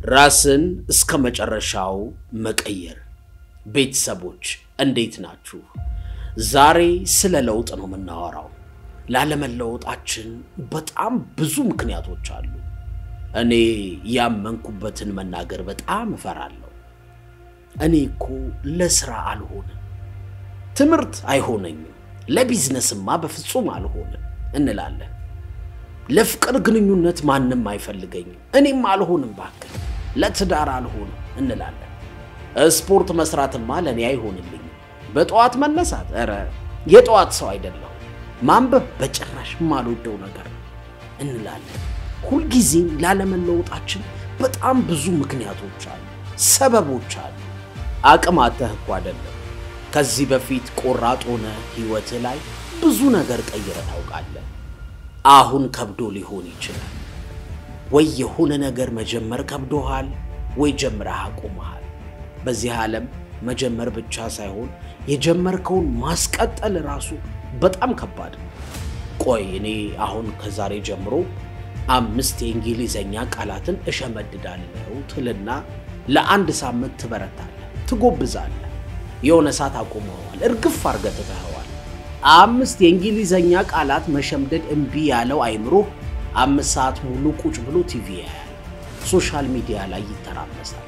ራስን እስከ መጨረሻው መቀየር ቤተሰቦች እንዴት ናችሁ? ዛሬ ስለ ለውጥ ነው የምናወራው። ላለመለወጣችን በጣም ብዙ ምክንያቶች አሉ። እኔ ያመንኩበትን መናገር በጣም እፈራለሁ። እኔ እኮ ለስራ አልሆነም፣ ትምህርት አይሆነኝም፣ ለቢዝነስማ በፍጹም አልሆነም እንላለን። ለፍቅር ግንኙነት ማንንም አይፈልገኝም፣ እኔም አልሆንም ባክህ፣ ለትዳር አልሆንም እንላለን። ስፖርት መስራትማ ለኔ አይሆንልኝም፣ በጧት መነሳት የጧት ሰው አይደለም፣ ማንበብ በጭራሽ ማልወደው ነገር እንላለን። ሁሉ ጊዜ ላለመለወጣችን በጣም ብዙ ምክንያቶች አሉ፣ ሰበቦች አሉ። አቅም አጥተህ እኮ አይደለም። ከዚህ በፊት ቆራጥ ሆነ ህይወት ላይ ብዙ ነገር ቀይረህ ታውቃለህ። አሁን ከብዶ ሊሆን ይችላል። ወይ የሆነ ነገር መጀመር ከብዶሃል፣ ወይ ጀምረህ አቆመሃል። በዚህ ዓለም መጀመር ብቻ ሳይሆን የጀመርከውን ማስቀጠል ራሱ በጣም ከባድ ነው። ቆይ እኔ አሁን ከዛሬ ጀምሮ 5 የእንግሊዘኛ ቃላትን እሸመድዳለሁ ትልና ለአንድ ሳምንት ትበረታለህ፣ ትጎብዛለህ። የሆነ ሰዓት አቆመዋል፣ እርግፍ አድርገህ ትተኸዋል። 5 የእንግሊዘኛ ቃላት መሸምደድ እምቢ ያለው አይምሮ 5 ሰዓት ሙሉ ቁጭ ብሎ ቲቪ ያያል፣ ሶሻል ሚዲያ ላይ ይተራመሳል።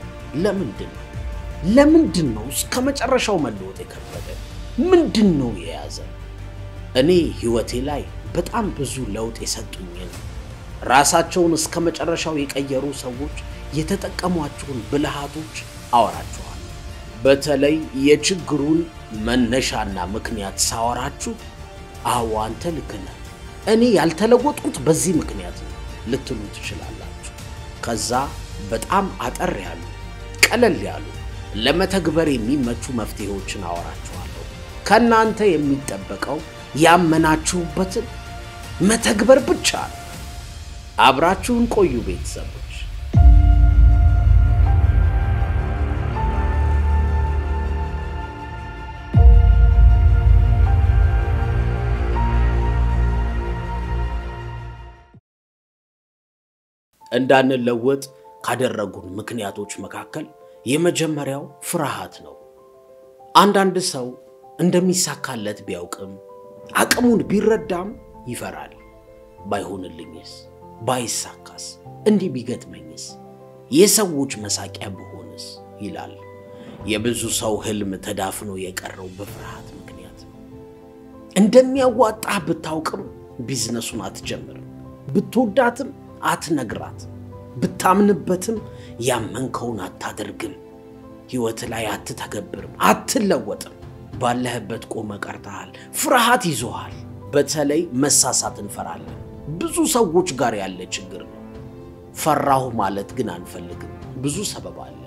ለምንድነው እስከ መጨረሻው መለወጥ የከበደ? ምንድነው የያዘ? እኔ ህይወቴ ላይ በጣም ብዙ ለውጥ የሰጡኝን ራሳቸውን እስከ መጨረሻው የቀየሩ ሰዎች የተጠቀሟቸውን ብልሃቶች አወራቸዋለሁ። በተለይ የችግሩን መነሻና ምክንያት ሳወራችሁ አዎ አንተ ልክ ነህ፣ እኔ ያልተለወጥኩት በዚህ ምክንያት ነው ልትሉ ትችላላችሁ። ከዛ በጣም አጠር ያሉ ቀለል ያሉ ለመተግበር የሚመቹ መፍትሄዎችን አወራችኋለሁ። ከናንተ የሚጠበቀው ያመናችሁበትን መተግበር ብቻ ነው። አብራችሁን ቆዩ ቤተሰቦች። እንዳንለወጥ ካደረጉን ምክንያቶች መካከል የመጀመሪያው ፍርሃት ነው። አንዳንድ ሰው እንደሚሳካለት ቢያውቅም አቅሙን ቢረዳም ይፈራል። ባይሆንልኝስ፣ ባይሳካስ፣ እንዲህ ቢገጥመኝስ፣ የሰዎች መሳቂያ ብሆንስ ይላል። የብዙ ሰው ህልም ተዳፍኖ የቀረው በፍርሃት ምክንያት ነው። እንደሚያዋጣህ ብታውቅም ቢዝነሱን አትጀምርም፣ ብትወዳትም አትነግራት፣ ብታምንበትም ያመንከውን አታደርግም፣ ህይወት ላይ አትተገብርም፣ አትለወጥም። ባለህበት ቆመ ቀርተሃል፣ ፍርሃት ይዞሃል። በተለይ መሳሳት እንፈራለን። ብዙ ሰዎች ጋር ያለ ችግር ነው። ፈራሁ ማለት ግን አንፈልግም፣ ብዙ ሰበብ አለ።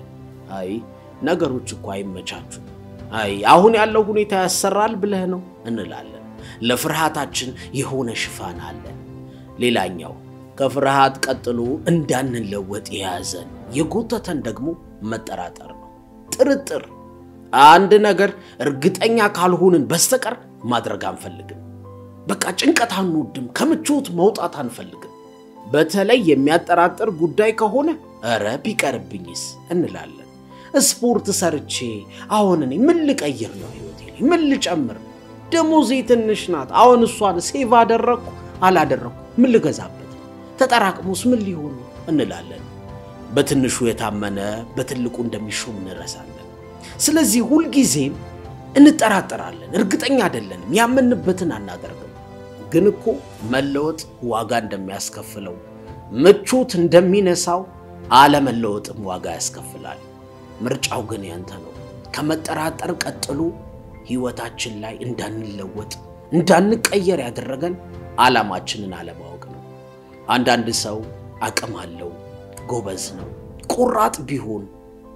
ነገሮች እኮ አይመቻቹም፣ አሁን ያለው ሁኔታ ያሰራል ብለህ ነው እንላለን። ለፍርሃታችን የሆነ ሽፋን አለ። ሌላኛው ከፍርሃት ቀጥሎ እንዳንለወጥ የያዘን የጎተተን ደግሞ መጠራጠር ነው፣ ጥርጥር። አንድ ነገር እርግጠኛ ካልሆንን በስተቀር ማድረግ አንፈልግም። በቃ ጭንቀት አንወድም፣ ከምቾት መውጣት አንፈልግም። በተለይ የሚያጠራጥር ጉዳይ ከሆነ ቢቀርብኝስ እንላለን። ስፖርት ሰርቼ አሁን እኔ ምን ልቀይር ነው ህይወቴ ላይ? ምን ልጨምር? ደሞዜ ትንሽ ናት፣ አሁን እሷን ሴቭ አደረኩ አላደረኩ ምን ልገዛበት? ተጠራቅሞስ ምን ሊሆን እንላለን። በትንሹ የታመነ በትልቁ እንደሚሾም እንረሳለን። ስለዚህ ሁሉ ጊዜም እንጠራጠራለን፣ እርግጠኛ አይደለንም፣ ያመንበትን አናደርግም። ግን እኮ መለወጥ ዋጋ እንደሚያስከፍለው፣ ምቾት እንደሚነሳው አለመለወጥም ዋጋ ያስከፍላል። ምርጫው ግን ያንተ ነው። ከመጠራጠር ቀጥሎ ህይወታችን ላይ እንዳንለወጥ እንዳንቀየር ያደረገን ዓላማችንን አለማወቅ ነው። አንዳንድ ሰው አቅም አለው፣ ጎበዝ ነው፣ ቆራጥ ቢሆን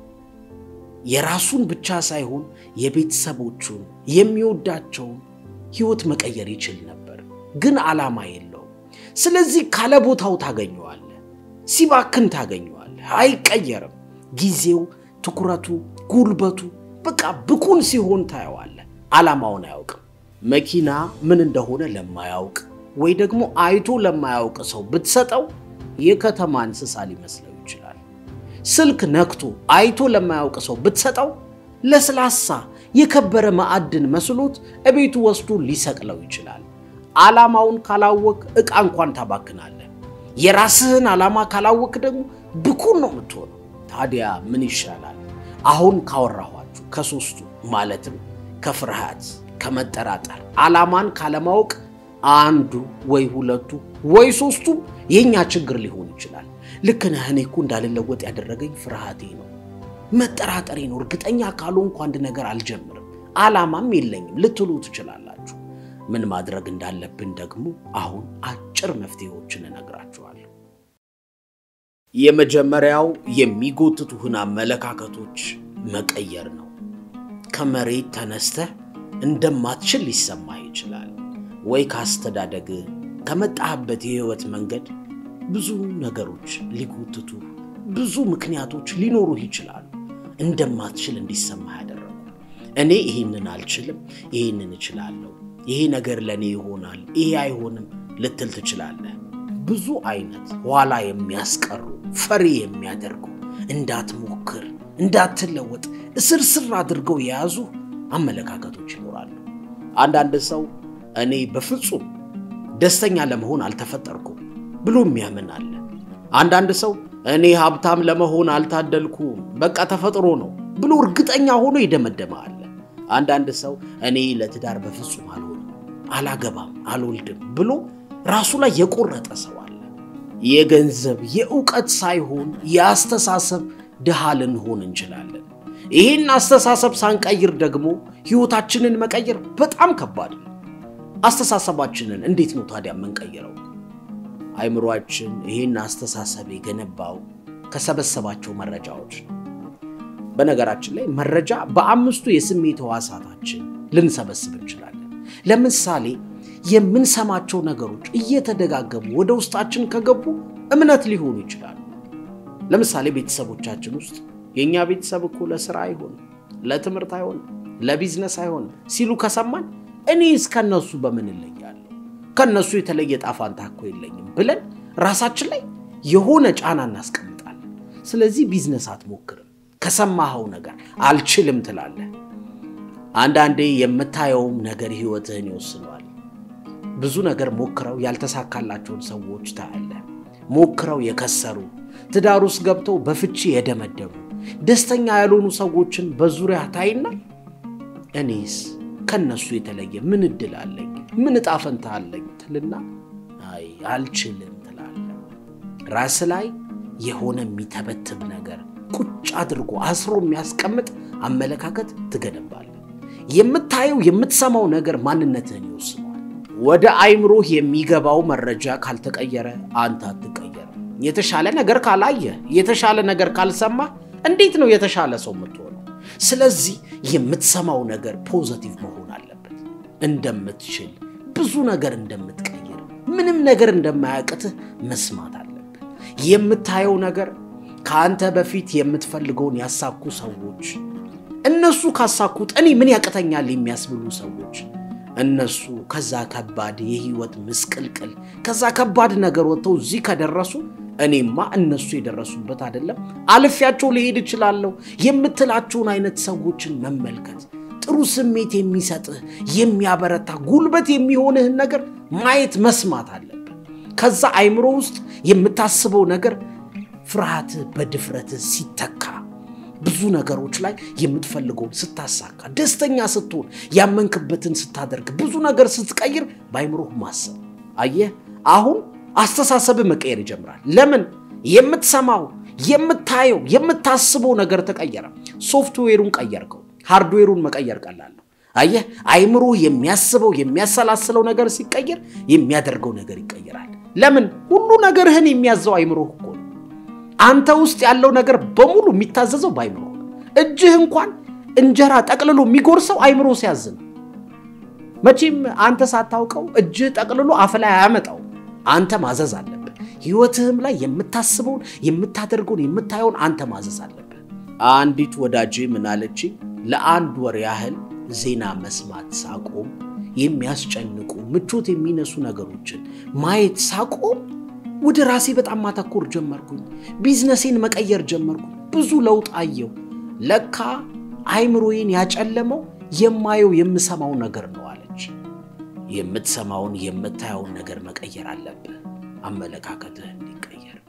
የራሱን ብቻ ሳይሆን የቤተሰቦቹን የሚወዳቸውን ህይወት መቀየር ይችል ነበር፣ ግን ዓላማ የለውም። ስለዚህ ካለ ቦታው ታገኘዋለህ፣ ሲባክን ታገኘዋለህ፣ አይቀየርም። ጊዜው፣ ትኩረቱ፣ ጉልበቱ በቃ ብኩን ሲሆን ታየዋለህ። ዓላማውን አያውቅም። መኪና ምን እንደሆነ ለማያውቅ ወይ ደግሞ አይቶ ለማያውቅ ሰው ብትሰጠው የከተማ እንስሳ ሊመስለው ይችላል። ስልክ ነክቶ አይቶ ለማያውቅ ሰው ብትሰጠው ለስላሳ የከበረ ማዕድን መስሎት እቤቱ ወስዶ ሊሰቅለው ይችላል። ዓላማውን ካላወቅ ዕቃ እንኳን ታባክናለህ። የራስህን ዓላማ ካላወቅ ደግሞ ብኩን ነው የምትሆነው። ታዲያ ምን ይሻላል? አሁን ካወራኋችሁ ከሶስቱ ማለትም ከፍርሃት፣ ከመጠራጠር፣ ዓላማን ካለማወቅ አንዱ ወይ ሁለቱ ወይ ሶስቱ የኛ ችግር ሊሆን ይችላል። ልክ ነህ። እኔ እኮ እንዳልለወጥ ያደረገኝ ፍርሃቴ ነው፣ መጠራጠሬ ነው። እርግጠኛ ካልሆንኩ አንድ ነገር አልጀምርም፣ ዓላማም የለኝም ልትሉ ትችላላችሁ። ምን ማድረግ እንዳለብን ደግሞ አሁን አጭር መፍትሄዎችን እነግራችኋለሁ። የመጀመሪያው የሚጎትቱህን አመለካከቶች መቀየር ነው። ከመሬት ተነስተህ እንደማትችል ሊሰማህ ይችላል። ወይ ካስተዳደግ ከመጣህበት የህይወት መንገድ ብዙ ነገሮች ሊጎትቱ ብዙ ምክንያቶች ሊኖሩህ ይችላሉ እንደማትችል እንዲሰማህ ያደረጉ። እኔ ይሄንን አልችልም፣ ይሄንን እችላለሁ፣ ይሄ ነገር ለኔ ይሆናል፣ ይሄ አይሆንም ልትል ትችላለህ። ብዙ አይነት ኋላ የሚያስቀሩ ፈሪ የሚያደርጉ እንዳትሞክር እንዳትለወጥ እስርስር አድርገው የያዙ አመለካከቶች ይኖራሉ። አንዳንድ ሰው እኔ በፍጹም ደስተኛ ለመሆን አልተፈጠርኩም ብሎ የሚያምን አለ። አንዳንድ ሰው እኔ ሀብታም ለመሆን አልታደልኩም በቃ ተፈጥሮ ነው ብሎ እርግጠኛ ሆኖ ይደመደማል። አንዳንድ ሰው እኔ ለትዳር በፍጹም አልሆንም፣ አላገባም፣ አልወልድም ብሎ ራሱ ላይ የቆረጠ ሰው አለ። የገንዘብ የዕውቀት ሳይሆን የአስተሳሰብ ድሃ ልንሆን እንችላለን። ይሄን አስተሳሰብ ሳንቀይር ደግሞ ህይወታችንን መቀየር በጣም ከባድ ነው። አስተሳሰባችንን እንዴት ነው ታዲያ የምንቀይረው? አይምሮአችን ይሄን አስተሳሰብ የገነባው ከሰበሰባቸው መረጃዎች ነው። በነገራችን ላይ መረጃ በአምስቱ የስሜት ሕዋሳታችን ልንሰበስብ እንችላለን። ለምሳሌ የምንሰማቸው ነገሮች እየተደጋገሙ ወደ ውስጣችን ከገቡ እምነት ሊሆኑ ይችላሉ። ለምሳሌ ቤተሰቦቻችን ውስጥ የኛ ቤተሰብ እኮ ለሥራ አይሆንም፣ ለትምህርት አይሆንም፣ ለቢዝነስ አይሆንም ሲሉ ከሰማን እኔ እስከነሱ በምን እለያለሁ? ከነሱ የተለየ ጣፋንታ እኮ የለኝም ብለን ራሳችን ላይ የሆነ ጫና እናስቀምጣለን። ስለዚህ ቢዝነስ አትሞክርም፣ ከሰማኸው ነገር አልችልም ትላለህ። አንዳንዴ የምታየውም ነገር ህይወትህን ይወስነዋል። ብዙ ነገር ሞክረው ያልተሳካላቸውን ሰዎች ታያለህ። ሞክረው የከሰሩ ትዳር ውስጥ ገብተው በፍቺ የደመደሙ ደስተኛ ያልሆኑ ሰዎችን በዙሪያ ታይና እኔስ ከነሱ የተለየ ምን እድል አለኝ? ምን ጣፈንታ አለኝ ትልና አይ አልችልም ትላለህ። ራስ ላይ የሆነ የሚተበትብ ነገር ቁጭ አድርጎ አስሮ የሚያስቀምጥ አመለካከት ትገነባለህ። የምታየው የምትሰማው ነገር ማንነትህን ይወስነዋል። ወደ አይምሮህ የሚገባው መረጃ ካልተቀየረ አንተ አትቀየር። የተሻለ ነገር ካላየ የተሻለ ነገር ካልሰማ እንዴት ነው የተሻለ ሰው የምትሆነው? ስለዚህ የምትሰማው ነገር ፖዚቲቭ መሆን አለበት። እንደምትችል ብዙ ነገር እንደምትቀየር ምንም ነገር እንደማያቅትህ መስማት አለበት። የምታየው ነገር ካንተ በፊት የምትፈልገውን ያሳኩ ሰዎች እነሱ ካሳኩት እኔ ምን ያቀተኛል የሚያስብሉ ሰዎች እነሱ ከዛ ከባድ የህይወት ምስቅልቅል ከዛ ከባድ ነገር ወጥተው እዚህ ከደረሱ እኔማ እነሱ የደረሱበት አይደለም አልፊያቸው ሊሄድ ይችላል የምትላቸውን አይነት ሰዎችን መመልከት ጥሩ ስሜት የሚሰጥህ የሚያበረታ ጉልበት የሚሆንህ ነገር ማየት መስማት አለበት። ከዛ አይምሮ ውስጥ የምታስበው ነገር ፍርሃት በድፍረት ሲተካ ብዙ ነገሮች ላይ የምትፈልገው ስታሳካ ደስተኛ ስትሆን ያመንክበትን ስታደርግ ብዙ ነገር ስትቀይር ባይምሮህ ማሰብ አየህ አሁን አስተሳሰብ መቀየር ይጀምራል። ለምን የምትሰማው የምታየው የምታስበው ነገር ተቀየረ። ሶፍትዌሩን ቀየርከው፣ ሃርድዌሩን መቀየር ቀላል ነው። አየህ አይምሮህ የሚያስበው የሚያሰላስለው ነገር ሲቀየር የሚያደርገው ነገር ይቀየራል። ለምን ሁሉ ነገርህን የሚያዘው አይምሮህ እኮ ነው። አንተ ውስጥ ያለው ነገር በሙሉ የሚታዘዘው ባይምሮ። እጅህ እንኳን እንጀራ ጠቅልሎ የሚጎርሰው አይምሮ ሲያዝን መቼም አንተ ሳታውቀው እጅህ ጠቅልሎ አፍ ላይ ያመጣው አንተ ማዘዝ አለበት። ህይወትህም ላይ የምታስበውን የምታደርገውን የምታየውን አንተ ማዘዝ አለበት። አንዲት ወዳጄ ምን አለች? ለአንድ ወር ያህል ዜና መስማት ሳቆም የሚያስጨንቁ ምቾት የሚነሱ ነገሮችን ማየት ሳቆም ወደ ራሴ በጣም ማተኮር ጀመርኩኝ። ቢዝነሴን መቀየር ጀመርኩ። ብዙ ለውጥ አየው ለካ አይምሮዬን ያጨለመው የማየው የምሰማው ነገር ነው አለች የምትሰማውን የምታየውን ነገር መቀየር አለብህ አመለካከትህ እንዲቀየር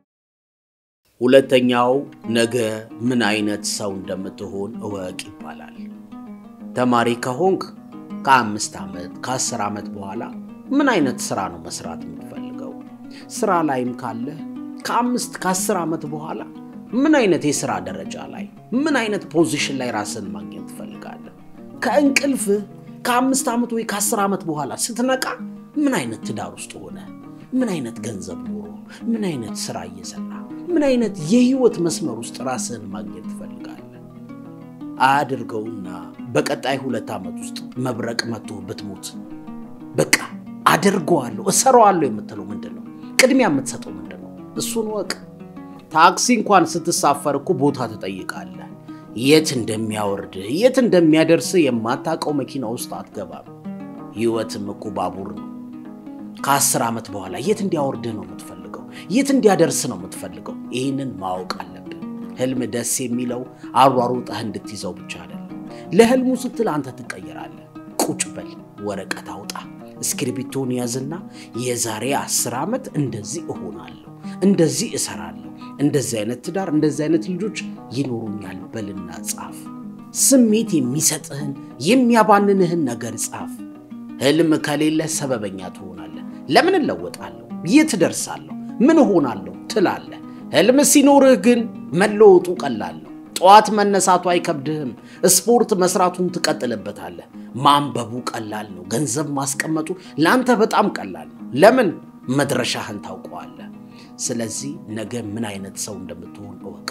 ሁለተኛው ነገ ምን አይነት ሰው እንደምትሆን እወቅ ይባላል ተማሪ ከሆንክ ከ5 ዓመት ከ10 ዓመት በኋላ ምን አይነት ስራ ነው መስራት የምትፈልገው ስራ ላይም ካለ ከ5 ከ10 ዓመት በኋላ ምን አይነት የሥራ ደረጃ ላይ ምን አይነት ፖዚሽን ላይ ራስን ማግኘት ትፈልጋለህ ከእንቅልፍ ከ5 ዓመት ወይ ከ10 ዓመት በኋላ ስትነቃ ምን አይነት ትዳር ውስጥ ሆነ ምን አይነት ገንዘብ ኖሮ ምን አይነት ስራ እየሰራ ምን አይነት የህይወት መስመር ውስጥ ራስን ማግኘት ትፈልጋለህ አድርገውና በቀጣይ 2 ዓመት ውስጥ መብረቅ መጥቶ ብትሞት በቃ አድርገዋለሁ እሰራዋለሁ የምትለው ምንድነው ቅድሚያ የምትሰጠው ምንድነው እሱን ወቅ ታክሲ እንኳን ስትሳፈር እኮ ቦታ ተጠይቃለህ የት እንደሚያወርድ የት እንደሚያደርስ የማታውቀው መኪና ውስጥ አትገባም ህይወትም እኮ ባቡር ነው ከ10 ዓመት በኋላ የት እንዲያወርድ ነው የምትፈልገው የት እንዲያደርስ ነው የምትፈልገው ይሄንን ማወቅ አለብህ ህልም ደስ የሚለው አሯሩጠህ እንድትይዘው ብቻ አይደለም ለህልሙ ስትል አንተ ትቀየራለህ ቁጭ በል ወረቀት አውጣ እስክሪብቶን ያዝና የዛሬ 10 ዓመት እንደዚህ እሆናለሁ እንደዚህ እሰራለሁ እንደዚህ አይነት ትዳር እንደዚህ አይነት ልጆች ይኖሩኛል በልና ጻፍ ስሜት የሚሰጥህን የሚያባንንህን ነገር ጻፍ ህልም ከሌለ ሰበበኛ ትሆናለህ ለምን እለወጣለሁ የት ደርሳለሁ ምን ሆናለሁ ትላለህ ህልም ሲኖርህ ግን መለወጡ ቀላል ነው ጧት መነሳቱ አይከብድህም ስፖርት መስራቱን ትቀጥልበታለህ ማንበቡ ቀላል ነው ገንዘብ ማስቀመጡ ላንተ በጣም ቀላል ነው ለምን መድረሻህን ታውቀዋለህ ስለዚህ ነገ ምን አይነት ሰው እንደምትሆን እወቅ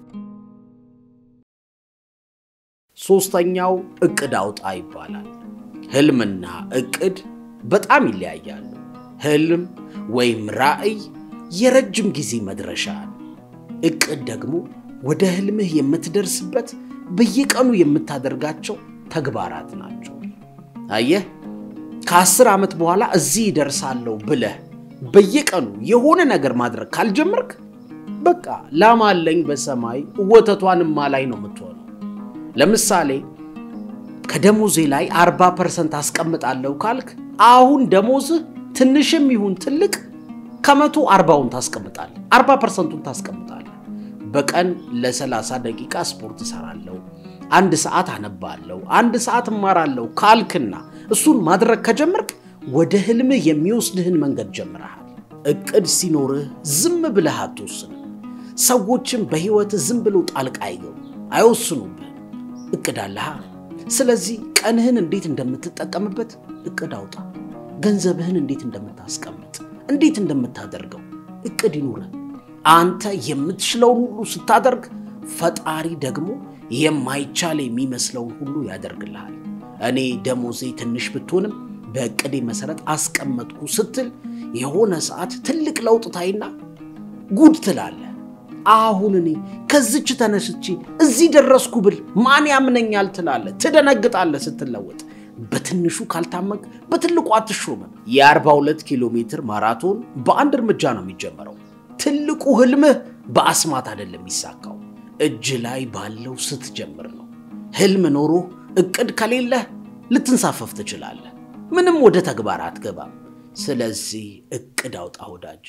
ሶስተኛው እቅድ አውጣ ይባላል ህልምና እቅድ በጣም ይለያያሉ ህልም ወይም ራእይ የረጅም ጊዜ መድረሻ እቅድ ደግሞ ወደ ህልምህ የምትደርስበት በየቀኑ የምታደርጋቸው ተግባራት ናቸው አየህ ከ10 ዓመት በኋላ እዚህ ይደርሳለሁ ብለህ በየቀኑ የሆነ ነገር ማድረግ ካልጀመርክ በቃ ላማለኝ በሰማይ ወተቷንም ማላይ ነው የምትሆነው ለምሳሌ ከደሞዜ ላይ 40% አስቀምጣለሁ ካልክ አሁን ደሞዝህ ትንሽም ይሁን ትልቅ ከ140ውን ታስቀምጣለህ 40%ን ታስቀምጣለህ በቀን ለ30 ደቂቃ ስፖርት እሰራለሁ 1 ሰዓት አነባለሁ 1 ሰዓት እማራለሁ ካልክና እሱን ማድረግ ከጀመርክ ወደ ህልምህ የሚወስድህን መንገድ ጀምረሃል እቅድ ሲኖርህ ዝም ብለህ አትወስን ሰዎችም በህይወት ዝም ብለው ጣልቃ አይወስኑብህ እቅድ አለህ ስለዚህ ቀንህን እንዴት እንደምትጠቀምበት እቅድ አውጣ ገንዘብህን እንዴት እንደምታስቀምጥ እንዴት እንደምታደርገው እቅድ ይኑርህ አንተ የምትችለው ሁሉ ስታደርግ ፈጣሪ ደግሞ የማይቻል የሚመስለው ሁሉ ያደርግልሃል እኔ ደሞዜ ትንሽ ብትሆንም በእቅዴ መሰረት አስቀመጥኩ ስትል የሆነ ሰዓት ትልቅ ለውጥ ታይና ጉድ ትላለህ አሁን እኔ ከዚች ተነስቼ እዚህ ደረስኩ ብል ማን ያምነኛል ትላለህ ትደነግጣለህ ስትለወጥ በትንሹ ካልታመቅ በትልቁ አትሾመም የ42 ኪሎ ሜትር ማራቶን በአንድ እርምጃ ነው የሚጀምረው ትልቁ ህልምህ በአስማት አይደለም የሚሳካው እጅ ላይ ባለው ስትጀምር ነው ህልም ኖሮ እቅድ ከሌለ ልትንሳፈፍ ትችላለህ ምንም ወደ ተግባር አትገባም ስለዚህ እቅድ አውጣ ወዳጄ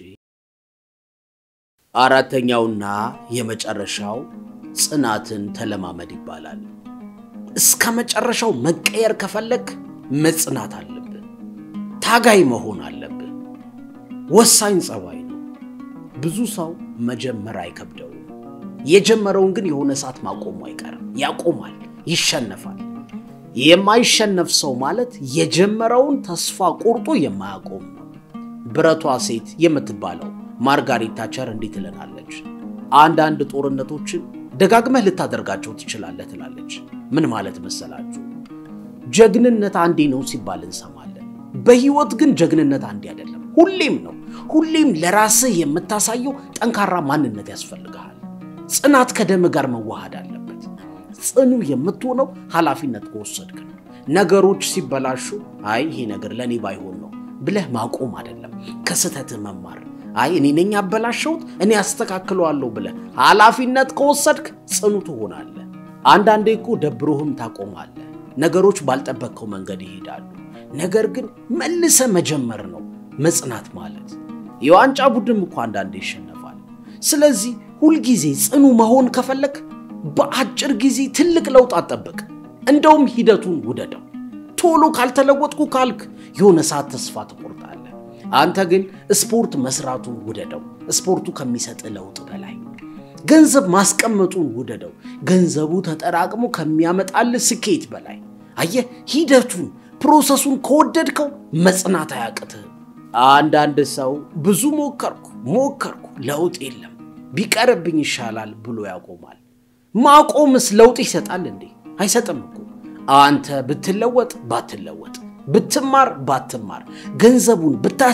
አራተኛውና የመጨረሻው ጽናትን ተለማመድ ይባላል እስከ መጨረሻው መቀየር ከፈለክ መጽናት አለብህ ታጋይ መሆን አለብህ ወሳኝ ጸባይ ነው ብዙ ሰው መጀመር አይከብደው የጀመረውን ግን የሆነ ሰዓት ማቆሙ አይቀርም ያቆማል ይሸነፋል የማይሸነፍ ሰው ማለት የጀመረውን ተስፋ ቆርጦ የማያቆም ብረቷ ሴት የምትባለው ማርጋሪት ታቸር እንዴት ትለናለች አንድ ጦርነቶችን ደጋግመህ ልታደርጋቸው ትችላለህ ትላለች ምን ማለት መሰላችሁ ጀግንነት አንዴ ነው ሲባል እንሰማለን በህይወት ግን ጀግንነት አንዴ አይደለም ሁሌም ነው ሁሌም ለራስህ የምታሳየው ጠንካራ ማንነት ያስፈልጋል ጽናት ከደም ጋር መዋሃድ አለበት ጽኑ የምትሆነው ኃላፊነት ከወሰድክ ነው ነገሮች ሲበላሹ አይ ይሄ ነገር ለኔ ባይሆን ነው ብለህ ማቆም አይደለም ከስተት መማር አይ እኔ ነኝ አበላሽውት እኔ አስተካክለዋለሁ ብለ ኃላፊነት ከወሰድክ ጽኑ ትሆናለህ አንዳንዴ እኮ ደብሮህም ታቆማለህ ነገሮች ባልጠበቀው መንገድ ይሄዳሉ ነገር ግን መልሰ መጀመር ነው መጽናት ማለት የዋንጫ ቡድን እኮ አንዳንዴ ይሸነፋል ስለዚህ ሁሉ ጊዜ ጽኑ መሆን ከፈለክ በአጭር ጊዜ ትልቅ ለውጥ አጠብቅ እንደውም ሂደቱን ውደደው ቶሎ ካልተለወጥኩ ካልክ የሆነ ሰዓት ተስፋ ትቆርጣለህ አንተ ግን ስፖርት መስራቱን ውደደው ስፖርቱ ከሚሰጥ ለውጥ በላይ ገንዘብ ማስቀመጡን ውደደው ገንዘቡ ተጠራቅሞ ከሚያመጣል ስኬት በላይ አየህ ሂደቱን ፕሮሰሱን ከወደድከው መጽናት አያቅትህ አንዳንድ ሰው ብዙ ሞከርኩ ለውጥ የለም ቢቀርብኝ ይሻላል ብሎ ያቆማል ማቆምስ ለውጥ ይሰጣል እንዴ አይሰጥም እኮ አንተ ብትለወጥ ባትለወጥ ብትማር ባትማር ገንዘቡን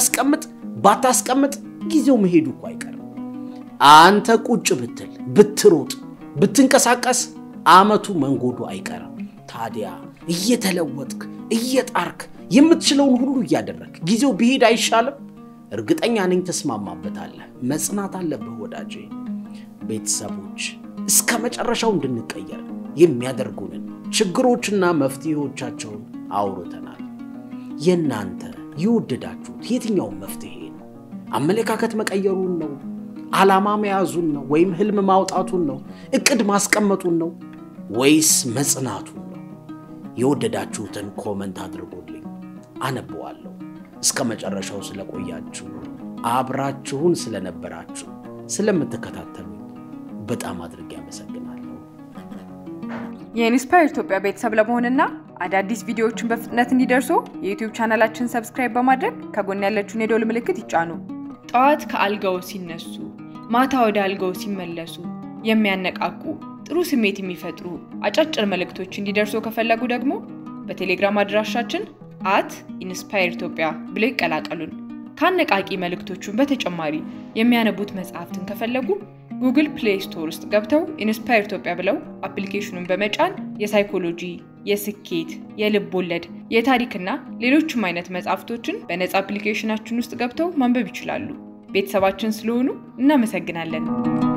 ባታስቀምጥ ጊዜው መሄዱ እኮ አይቀርም አንተ ቁጭ ብትል ብትሮጥ ብትንቀሳቀስ አመቱ መንጎዱ አይቀርም ታዲያ እየተለወጥክ እየጣርክ የምትችለውን ሁሉ ያደረክ ጊዜው ቢሄድ አይሻልም እርግጠኛ ነኝ ተስማማበታለህ መጽናት አለብህ ወዳጄ ቤተሰቦች እስከ መጨረሻው እንድንቀየር የሚያደርጉንን ችግሮችና መፍትሄዎቻቸውን አውርተናል የናንተ ይወደዳችሁት የትኛው መፍትሄ ነው አመለካከት መቀየሩን ነው ዓላማ መያዙን ነው ወይም ህልም ማውጣቱን ነው እቅድ ማስቀመጡን ነው ወይስ መጽናቱን ነው የወደዳችሁትን ኮሜንት አድርጉልኝ አነብዋለሁ እስከ መጨረሻው ስለቆያችሁ አብራችሁን ስለነበራችሁ ስለምትከታተሉ በጣም አድርጌ አመሰግናለሁ የኢንስፓየር ኢትዮጵያ ቤተሰብ ለመሆንና አዳዲስ ቪዲዮዎችን በፍጥነት እንዲደርሱ የዩቲዩብ ቻናላችንን ሰብስክራይብ በማድረግ ከጎን ያለችውን የደወል ምልክት ይጫኑ ጧት ከአልጋው ሲነሱ ማታ ወደ አልጋው ሲመለሱ የሚያነቃቁ ጥሩ ስሜት የሚፈጥሩ አጫጭር መልእክቶች እንዲደርሱ ከፈለጉ ደግሞ በቴሌግራም አድራሻችን @inspireethiopia ብለው ይቀላቀሉን ካነቃቂ መልእክቶቹን በተጨማሪ የሚያነቡት መጽሐፍትን ከፈለጉ Google Play Store ውስጥ ገብተው ኢንስፓየር ኢትዮጵያ ብለው አፕሊኬሽኑን በመጫን የሳይኮሎጂ የስኬት የልብ ወለድ የታሪክና ሌሎችም አይነት መጽሐፍቶችን በነጻ አፕሊኬሽናችን ውስጥ ገብተው ማንበብ ይችላሉ ቤተሰባችን ስለሆኑ እናመሰግናለን